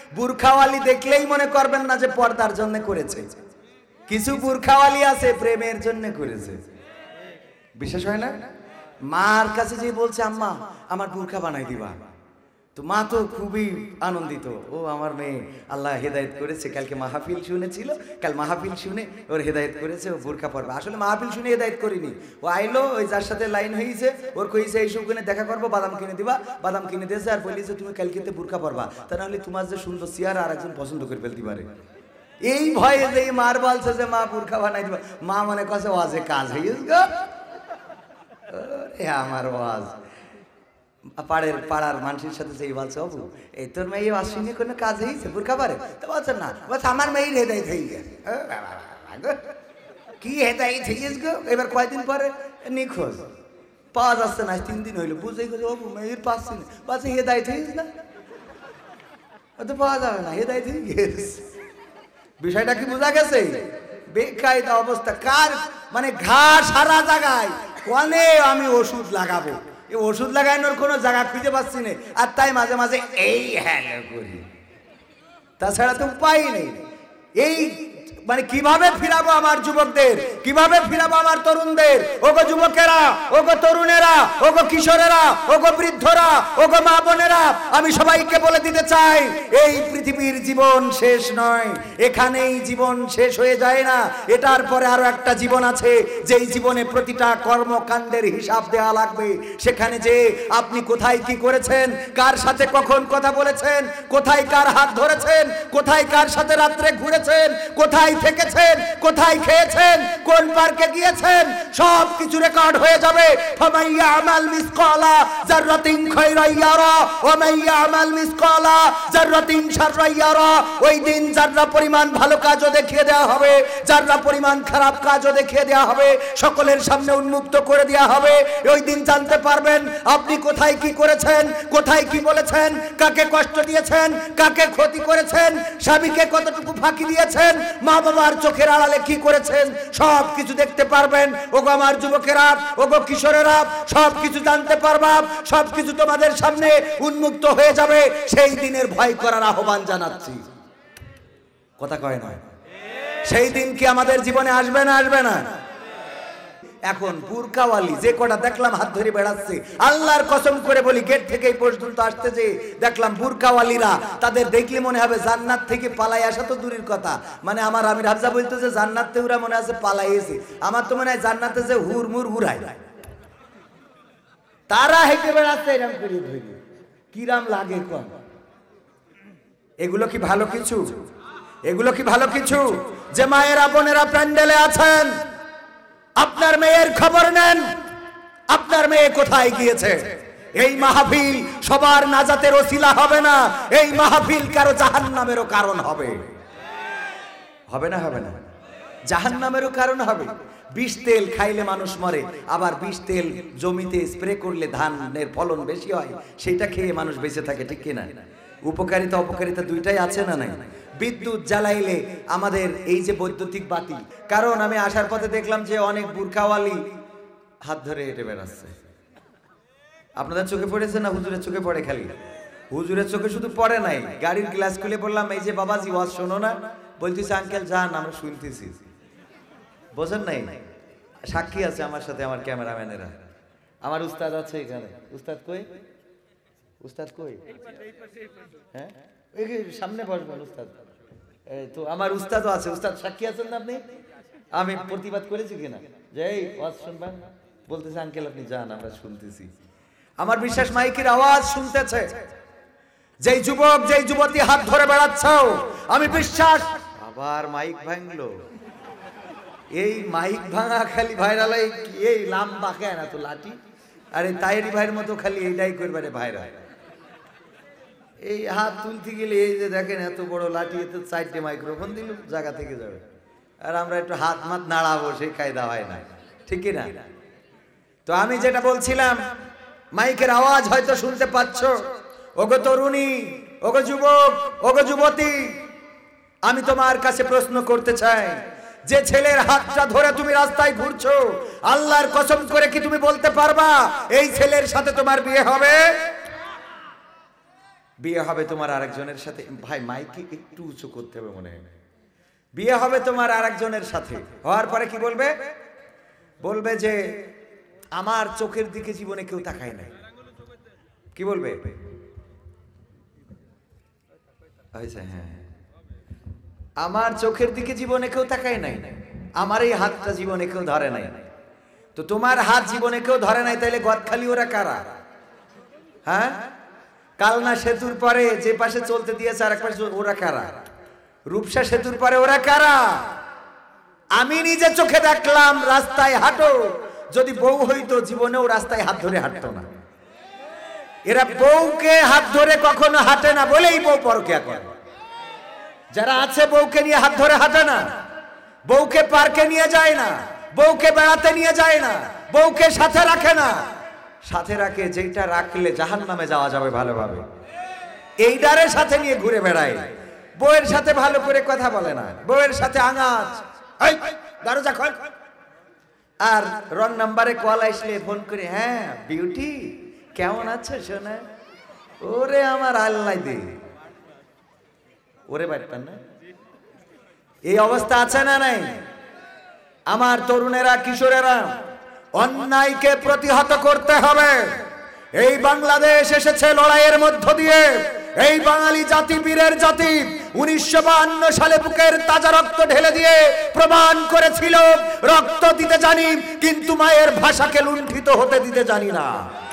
বুরখাওয়ালি দেখলেই মনে করবেন না যে পর্দার জন্য করেছে, কিছু বুরখাওয়ালি আছে প্রেমের জন্য করেছে। বিশ্বাস হয় না? মার কাছে যে বলছে আম্মা আমার বুরখা বানাই দিবা, তো মা তো খুবই আনন্দিত, ও আমার মেয়ে আল্লাহ হেদায়েত করেছে, কালকে মাহফিল শুনেছিল, কাল মাহফিল শুনে ওর হেদায়েত করেছে, ও বুরখা পরবে। আসলে মাহফিল শুনে হেদায়েত করিনি, ও আইলো ওই যার সাথে লাইন হয়েছে ওর কইছে এই সুখনে দেখা করবো, বাদাম কিনে দিবা, বাদাম কিনে দিয়েছে আর বলিছে তুমি কালকেতে বুরখা পরবা, তা নাহলে তোমার যে সুন্দর চেহারা আর একজন পছন্দ করে ফেলতে পারে। এই ভয়ে যে মার বলছে যে মা বুরখা বানাই দিবা, মা মনে করছে ওয়াজে কাজ হইস গো, আমার ওয়াজ। পাড়ার মানুষের সাথে যেই বলছে অবু এই তোর মেয়ে ওয়াজ শুনে কোনো কাজ হয়েছে বুরখা পারে, তো বলছে না, বলছে আমার মেয়ের হেদায়েত হয়ে গেছে। কি হেদায়েত হইস গো? এবার কয়দিন পরে নিখোঁজ, পাওয়া যাচ্ছে না, 3 দিন হইলো, বুঝে গেছে অবু মেয়ের পাচ্ছি না, বলছে হেদায়েত হইস না, তো পাওয়া যাবে না, হেদায়েত হয়ে গেছে। বিষয়টা কি বোঝা গেছে? বেকায়দা অবস্থা, কার মানে ঘা সারা জায়গায়, কোনে আমি ওষুধ লাগাবো, এই ওষুধ লাগানোর কোনো জায়গা খুঁজে পাচ্ছি না, আর তাই মাঝে মাঝে এই হ্যালো করি, তাছাড়া তো উপায় নেই। এই মানে কিভাবে ফিরাবো আমার যুবকদের, কিভাবে ফিরাবো আমার তরুণদের? ওগো যুবকেরা, ওগো তরুণেরা, ওগো কিশোরেরা, ওগো বৃদ্ধরা, ওগো মা বোনেরা, আমি সবাইকে বলে দিতে চাই এই পৃথিবীর জীবন শেষ নয়, এখানেই জীবন শেষ হয়ে যায় না, এটার পরে আরো একটা জীবন আছে, যেই জীবনে প্রতিটা কর্মকাণ্ডের হিসাব দেওয়া লাগবে। সেখানে যে আপনি কোথায় কি করেছেন, কার সাথে কখন কথা বলেছেন, কোথায় কার হাত ধরেছেন, কোথায় কার সাথে রাত্রে ঘুরেছেন, কোথায় থেকেছেন, কোথায় খেয়েছেন, কোন পার্কে গিয়েছেন, সব কিছু রেকর্ড হয়ে যাবে। ফামাইয়া আমাল মিসকালা যাররাতিন খায়রান ইয়ারা ওয়া মাইয়া আমাল মিসকালা যাররাতিন শাররান ইয়ারা। ওই দিন যাররা পরিমাণ ভালো কাজও দেখিয়ে দেওয়া হবে, যাররা পরিমাণ খারাপ কাজও দেখিয়ে দেওয়া হবে, সকলের সামনে উন্মুক্ত করে দেওয়া হবে। ওই দিন জানতে পারবেন আপনি কোথায় কি করেছেন, কোথায় কি বলেছেন, কাকে কষ্ট দিয়েছেন, কাকে ক্ষতি করেছেন, স্বামীকে কতটুকু ফাঁকি দিয়েছেন, মা বাবার চোখের আড়ালে কি করেছেন, সব কিছু দেখতে পারবেন। ওগো আমার যুবকেরা, ওগো কিশোরেরা, সব কিছু জানতে পারবা, সব কিছু তোমাদের সামনে উন্মুক্ত হয়ে যাবে। সেই দিনের ভয় করার আহ্বান জানাচ্ছি, কথা কয় নয়। সেই দিন কি আমাদের জীবনে আসবে না? আসবে না? এখন বুরকাওয়ালি যে কটা দেখলাম হাত ধরে বেড়াচ্ছে, আল্লাহর কসম করে বলি গেট থেকে এই পর্যন্ত আসতে যে দেখলাম বুরকাওয়ালিরা, তাদের দেখলে মনে হবে জান্নাত থেকে পালাই আসা তো দূরের কথা, মানে আমার আমির হাফজা বলতো যে জান্নাত থেকে ওরা মনে আছে পালাই এসে, আমার তো মনে হয় জান্নাতে যে হুরমুর হুরাই, তারা হেঁটে বেড়াচ্ছে এরম করে ধরে, কিরাম লাগে কম। এগুলো কি ভালো কিছু? এগুলো কি ভালো কিছু? যে মায়েরা বোনেরা প্যান্ডেলে আছেন, আপনার মেয়ের খবর নেন, আপনার মেয়ে কোথায় গিয়েছে। এই মাহফিল সবার নাজাতের ওসিলা হবে না, এই মাহফিল কারো জাহান্নামেরও কারণ হবে। হবে না? হবে না? জাহান্নামেরও কারণ হবে। বিষ তেল খাইলে মানুষ মরে, আবার বিষ তেল জমিতে স্প্রে করলে ধানের ফলন বেশি হয়, সেটা খেয়ে মানুষ বেঁচে থাকে, ঠিক কিনা? উপকারিতা অপকারিতা দুইটাই আছে না নাই? বিদ্যুৎ জ্বালাইলে আমাদের এই যে বৈদ্যুতিক বাতি, কারণ আমি আসার পথে দেখলাম যে অনেক বুরকাওয়ালি হাত ধরে হেঁটে বেড়াচ্ছে। আপনাদের চোখে পড়েছে না? হুজুরের চোখে পড়ে খালি? হুজুরের চোখে শুধু পড়ে নাই, গাড়ির গ্লাস খুলে বললাম এই যে বাবাজি ওয়াজ শোনো না, বলতেছে আঙ্কেল যান আমরা শুনতেছি। বোঝেন নাই? সাক্ষী আছে আমার সাথে, আমার ক্যামেরাম্যানেরা, আমার উস্তাদ আছে এখানে। উস্তাদ কই? উস্তাদ কই? হ্যাঁ সামনে বসবেন উস্তাদ। তো আমার উস্তাদও আছে। উস্তাদ সাক্ষী আছেন না আপনি? আমি প্রতিবাদ করেছি কিনা যে এই ওয়াজ শুনবেন, বলতেছে আঙ্কেল আপনি যান আমরা শুনতেছি। আমার বিশ্বাস মাইকের আওয়াজ শুনতেছে, যেই যুবক যেই যুবতী হাত ধরে বেড়াচ্ছ, আমি বিশ্বাস। আবার মাইক ভাঙলো, এই মাইক ভাঙা খালি ভাইরাল, এই লাম্বা কেন তো লাঠি, আরে তাইরি ভাইয়ের মতো খালি এইটাই করবে ভাইরাল। এই হাত তুলতে গেলে এই যে দেখেন এত বড় লাঠি, এত 4টে মাইক্রোফোন দিল, জায়গা থেকে যাবে, আর আমরা একটু হাত মাত নাড়াবো, সেই কায়দা হয় না, ঠিক না? তো আমি যেটা বলছিলাম, মাইকের আওয়াজ হয়তো শুনতে পাচ্ছ। ওগো তরুণী, ওগো যুবক, ওগো যুবতী, আমি তোমার কাছে প্রশ্ন করতে চাই, যে ছেলের হাতটা ধরে তুমি রাস্তায় ঘুরছো, আল্লাহর কসম করে কি তুমি বলতে পারবা এই ছেলের সাথে তোমার বিয়ে হবে? বিয়ে হবে তোমার আরেকজনের সাথে। ভাই মাইকে একটু উঁচু করতে হবে মনে হয়। বিয়ে হবে তোমার আরেকজনের সাথে, হওয়ার পরে কি বলবে? বলবে যে আমার চোখের দিকে জীবনে কেউ তাকায় নাই। কি বলবে? হ্যাঁ, আমার চোখের দিকে জীবনে কেউ তাকায় নাই, আমার এই হাতটা জীবনে কেউ ধরে নাই। তো তোমার হাত জীবনে কেউ ধরে নাই, তাইলে গদখালি ওরা কারা? হ্যাঁ, কালনা সেতুর পরে যে পাশে চলতে দিয়েছে আর এক পাশে ওরা কারা? রূপসা সেতুর পরে ওরা কারা? আমি নিজে চোখে দেখলাম রাস্তায় হাঁটো, যদি বউ হইতো জীবনেও রাস্তায় হাত ধরে হাঁটতো না। এরা বউকে হাত ধরে কখনো হাঁটে না বলেই বউ পরকিয়া করে। যারা আছে বউকে নিয়ে হাত ধরে হাঁটে না, বউকে পার্কে নিয়ে যায় না, বউকে বেড়াতে নিয়ে যায় না, বউকে সাথে রাখে না। সাথে রাখে যেটা রাখলে জাহান্নামে যাওয়া যাবে ভালোভাবে, এইটারে সাথে নিয়ে ঘুরে বেড়ায়। বউয়ের সাথে ভালো করে কথা বলে না, বউয়ের সাথে আঙাজ, দরজা খোল। আর রং নাম্বারে কল আসলে ফোন করে, হ্যাঁ বিউটি কেমন আছো সোনা? ওরে আমার আল্লাহ দে, ওরে বাড়তাম না। এই অবস্থা আছে না নাই? আমার তরুণেরা, কিশোরেরা, অন্যায়কে প্রতিহত করতে হবে। এই বাংলাদেশ এসেছে লড়াইয়ের মধ্য দিয়ে। এই বাঙালি জাতি বীরের জাতি 1952 সালে বুকের তাজা রক্ত ঢেলে দিয়ে প্রমাণ করেছিল রক্ত দিতে জানি, কিন্তু মায়ের ভাষাকে লুণ্ঠিত হতে দিতে জানি না।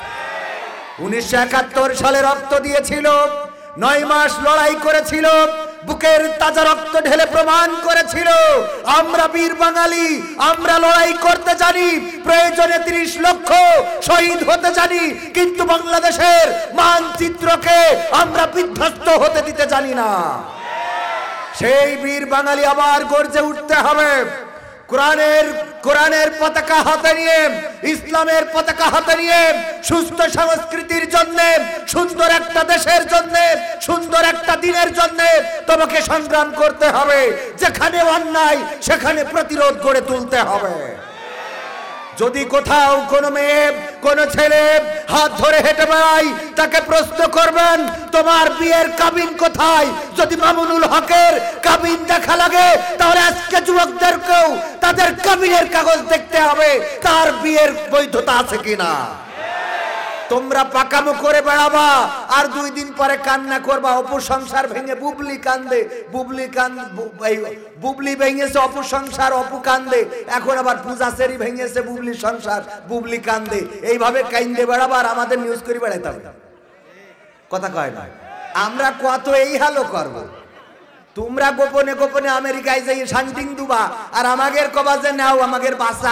1971 সালে রক্ত দিয়েছিল, 9 মাস লড়াই করেছিল, বুকের তাজা রক্ত ঢেলে প্রমাণ করেছিল আমরা বীর বাঙালি, আমরা লড়াই করতে জানি, প্রয়োজনে 30 লক্ষ শহীদ হতে জানি, কিন্তু বাংলাদেশের মানচিত্রকে আমরা বিধ্বস্ত হতে দিতে জানি না। সেই বীর বাঙালি আবার গর্জে উঠতে হবে। কোরআনের পতাকা হাতে নিয়ে, ইসলামের পতাকা হাতে নিয়ে, সুস্থ সংস্কৃতির জন্য, সুন্দর একটা দেশের জন্য, সুন্দর একটা দিনের জন্য তোমাকে সংগ্রাম করতে হবে। যেখানে অন্যায় সেখানে প্রতিরোধ গড়ে তুলতে হবে। যদি কোথাও কোনো মেয়ে, কোনো ছেলে হাত ধরে হেঁটে বেড়ায়, তাকে প্রশ্ন করবেন তোমার বিয়ের কাবিন কোথায়? যদি মামুনুল হকের কাবিন দেখা লাগে, তাহলে আজকে যুবকদেরকেও তাদের কাবিনের কাগজ দেখতে হবে, তার বিয়ের বৈধতা আছে কিনা। তোমরা পাকামো করে বেড়াবা আর 2 দিন পরে কান্না করবা। অপু সংসার ভেঙে বুবলি কান্দে, বুবলি ভেঙেছে অপু সংসার, অপু কান্দে। এখন আবার পূজাচেরি ভেঙেছে বুবলি সংসার, বুবলি কান্দে। এইভাবে কান্দে বেড়াবা আর আমাদের নিউজ করে বেড়াইতে হবে। কথা কয় না? আমরা কত এই হালো করবো। তোমরা গোপনে গোপনে আমেরিকায় যাই শান্তিং দুবা আর আমাদের কবা যে নাও আমাদের বাসা।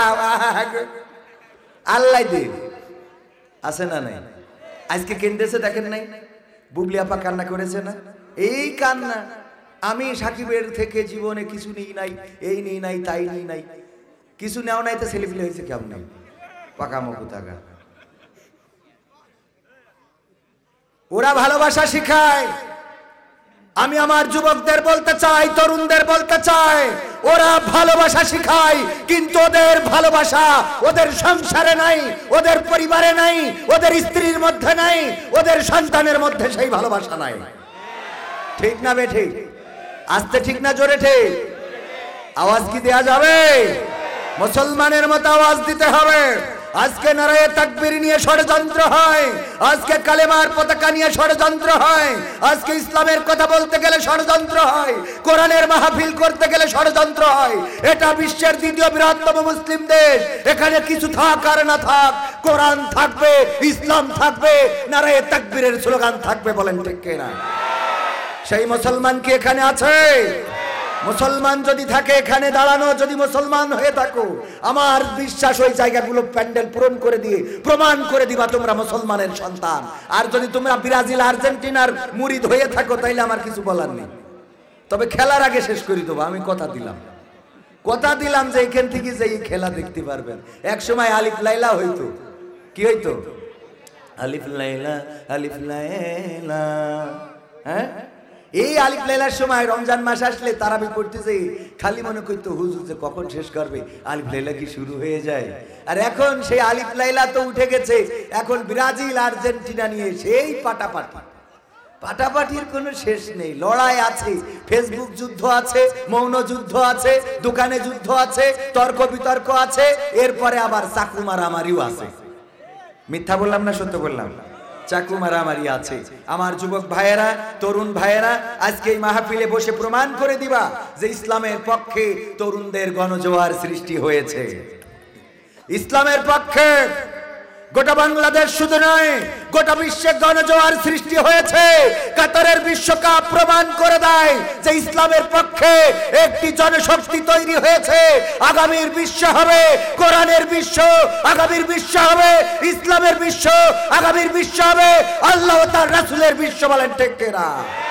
আল্লাহ দে আছে না নাই? আজকে কেন্দ্রেছে দেখেন নাই? বুবলি আপা কান্না করেছে না? এই কান্না। আমি সাকিবের থেকে জীবনে কিছু নিই নাই, এই নিই নাই, তাই নিই নাই, কিছু নেও নাই, তো ছেলেপিলে হয়েছে কেমন নেই? পাকামো থাকা। ওরা ভালোবাসা শিখায়। আমি আমার যুবকদের বলতে চাই, তরুণদের বলতে চাই, ওরা ভালোবাসা শিখায়, কিন্তু ওদের ভালোবাসা ওদের সংসারে নাই, ওদের পরিবারে নাই, ওদের স্ত্রীর মধ্যে নাই, ওদের সন্তানের মধ্যে সেই ভালোবাসা নাই। ঠিক না বে ঠিক? আস্তে ঠিক না জোরে ঠিক? আওয়াজ কি দেয়া যাবে? মুসলমানের মতো আওয়াজ দিতে হবে। আজকে নারায়ে তাকবীর নিয়ে ষড়যন্ত্র হয়, আজকে কালেমার পতাকা নিয়ে ষড়যন্ত্র হয়, আজকে ইসলামের কথা বলতে গেলে ষড়যন্ত্র হয়, কোরআনের মাহফিল করতে গেলে ষড়যন্ত্র হয়। এটা বিশ্বের 2য় বৃহত্তম মুসলিম দেশ। এখানে কিছু থাক আর না থাক, কোরআন থাকবে, ইসলাম থাকবে, নারায়ে তাকবীরের স্লোগান থাকবে। বলেন ঠিক কিনা? সেই মুসলমান কি এখানে আছে? মুসলমান যদি থাকে এখানে দাঁড়ানো, যদি মুসলমান হয়ে থাকো, আমার বিশ্বাস ওই জায়গাগুলো প্যান্ডেল পূরণ করে দিয়ে প্রমাণ করে দিবা তোমরা মুসলমানের সন্তান। আর যদি তোমরা ব্রাজিল আর্জেন্টিনার মুরিদ হয়ে থাকো, তাইলে আমার কিছু বলার নেই। তবে খেলার আগে শেষ করে দেবো। আমি কথা দিলাম যে এখান থেকে যে এই খেলা দেখতে পারবেন। এক সময় আলিফ লাইলা হইতো। কি হইতো? আলিফ লাইলা, আলিফ লাইলা। হ্যাঁ, এই আলিফ লাইলার সময় রমজান মাস আসলে তারাবি পড়তেছে, খালি মনে করতো হুজুর যে কখন শেষ করবে, আলিফ লাইলা কি শুরু হয়ে যায়। আর এখন সেই আলিফ লাইলা তো উঠে গেছে, এখন ব্রাজিল আর্জেন্টিনা নিয়ে সেই পাটাপাটি। পাটাপাটির কোনো শেষ নেই, লড়াই আছে, ফেসবুক যুদ্ধ আছে, মৌন যুদ্ধ আছে, দোকানে যুদ্ধ আছে, তর্ক বিতর্ক আছে, এরপরে আবার চাকু মারামারিও আছে। মিথ্যা বললাম না সত্য বললাম? চাকু মারামারি আছে। আমার যুবক ভাইয়েরা, তরুণ ভাইয়েরা, আজকে এই মাহফিলে বসে প্রমাণ করে দিবা যে ইসলামের পক্ষে তরুণদের গণজোয়ার সৃষ্টি হয়েছে। ইসলামের পক্ষে গোটা বাংলাদেশ শুধু নয়, গোটা বিশ্বে গণজোয়ার সৃষ্টি হয়েছে। কাতারের বিশ্বকাপ প্রমাণ করে দেয় যে ইসলামের পক্ষে একটি জনশক্তি তৈরি হয়েছে। আগামীর বিশ্ব হবে কোরআনের বিশ্ব, আগামীর বিশ্ব হবে ইসলামের বিশ্ব, আগামীর বিশ্ব হবে আল্লাহ ও তার রাসূলের বিশ্ব। বলেন ঠিক কিনা?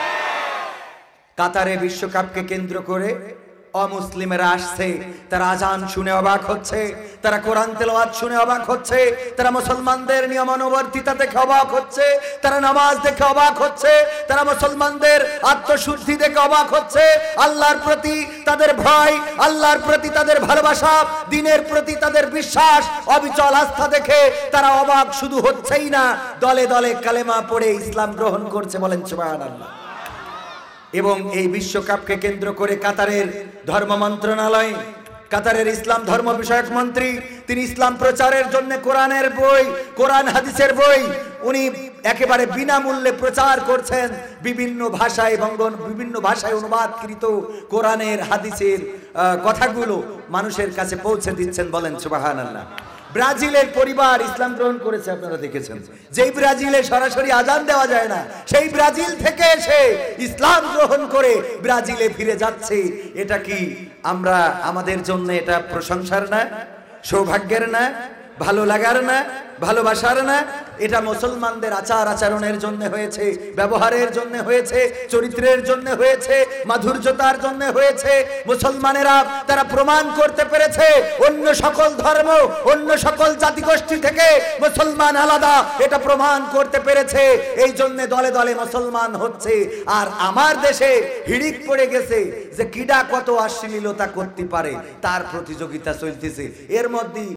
কাতারে বিশ্বকাপকে কেন্দ্র করে অমুসলিমেরা আসছে, তারা আজান শুনে অবাক হচ্ছে, তারা কোরআন তেলাওয়াত শুনে অবাক হচ্ছে, তারা মুসলমানদের নিয়মানুবর্তিতা দেখে অবাক হচ্ছে, তারা নামাজ দেখে অবাক হচ্ছে, তারা মুসলমানদের আত্মশুদ্ধি দেখে অবাক হচ্ছে। আল্লাহর প্রতি তাদের ভয়, আল্লাহর প্রতি তাদের ভালোবাসা, দ্বীনের প্রতি তাদের বিশ্বাস, অবিচল আস্থা দেখে তারা অবাক শুধু হচ্ছেই না, দলে দলে কালেমা পড়ে ইসলাম গ্রহণ করছে। বলেন সুবহানাল্লাহ। এবং এই বিশ্বকাপকে কেন্দ্র করে কাতারের ধর্ম মন্ত্রণালয়, কাতারের ইসলাম ধর্ম বিষয়ক মন্ত্রী, তিনি ইসলাম প্রচারের জন্য কোরআনের বই, কোরআন হাদিসের বই উনি একেবারে বিনামূল্যে প্রচার করছেন। বিভিন্ন ভাষায় বিভিন্ন ভাষায় অনুবাদকৃত কোরআনের হাদিসের কথাগুলো মানুষের কাছে পৌঁছে দিচ্ছেন। বলেন সুবহানাল্লাহ। ব্রাজিলের পরিবার ইসলাম গ্রহণ করেছে, আপনারা দেখেছেন। যেই ব্রাজিলে সরাসরি আজান দেওয়া যায় না, সেই ব্রাজিল থেকে এসে ইসলাম গ্রহণ করে ব্রাজিলে ফিরে যাচ্ছে। এটা কি আমরা আমাদের জন্য এটা প্রশংসার না, সৌভাগ্যের না, ভালো লাগার না, ভালোবাসার না? এটা মুসলমানদের আচার আচরণের জন্য হয়েছে, ব্যবহারের জন্য হয়েছে, চরিত্রের জন্য হয়েছে, মাধুর্যতার জন্য হয়েছে। মুসলমানেরা তারা প্রমাণ করতে পেরেছে অন্য সকল ধর্ম, অন্য সকল জাতিগোষ্ঠী থেকে মুসলমান আলাদা, এটা প্রমাণ করতে পেরেছে। এই জন্য দলে দলে মুসলমান হচ্ছে। আর আমার দেশে হিড়িক পড়ে গেছে যে কিডা কত অশ্লীলতা করতে পারে, তার প্রতিযোগিতা চলতেছে। এর মধ্যে